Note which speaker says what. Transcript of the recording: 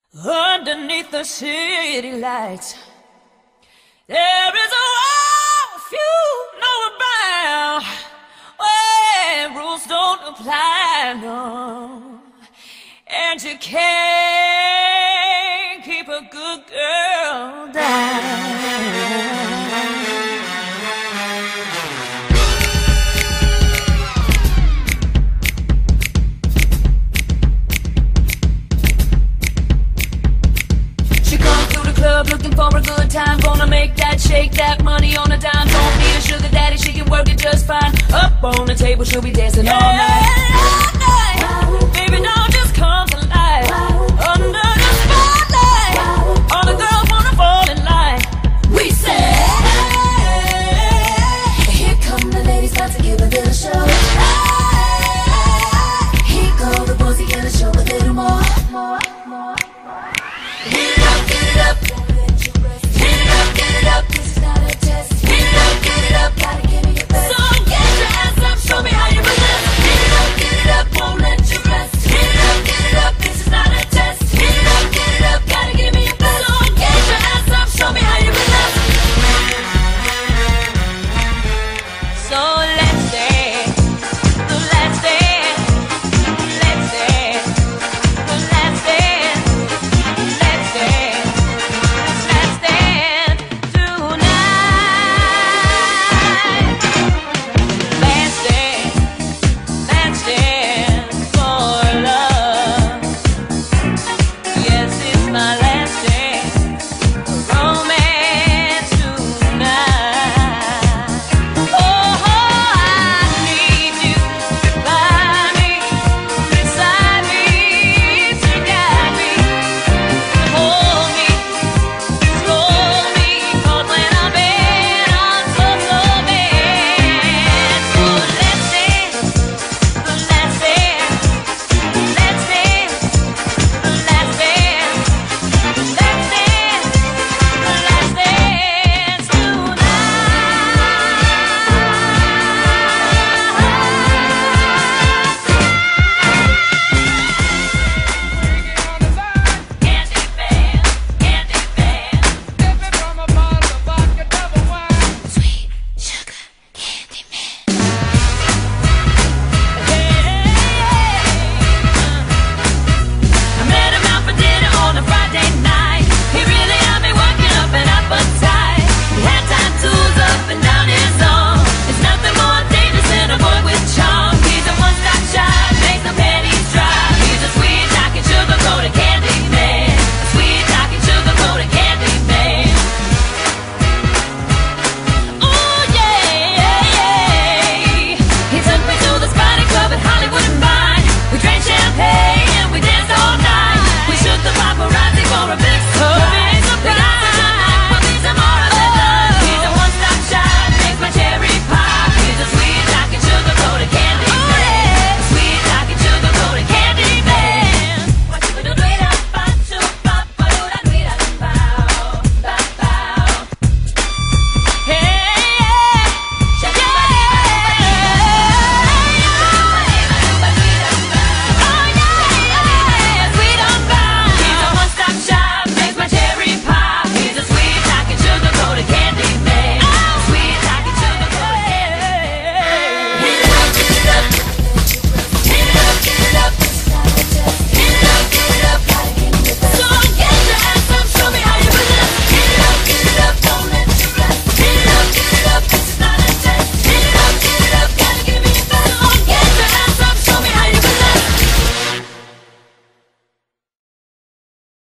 Speaker 1: Underneath the city lights, there is a world few know about, where rules don't apply, no. And you can't keep a good girl down. Looking for a good time, gonna make that shake that money on a dime. Don't need a sugar daddy, she can work it just fine. Up on the table, she'll be dancing all night. Baby, don't